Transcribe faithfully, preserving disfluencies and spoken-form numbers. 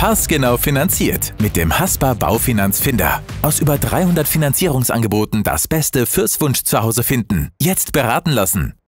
Passgenau finanziert mit dem Haspa Baufinanzfinder. Aus über dreihundert Finanzierungsangeboten das Beste fürs Wunschzuhause finden. Jetzt beraten lassen.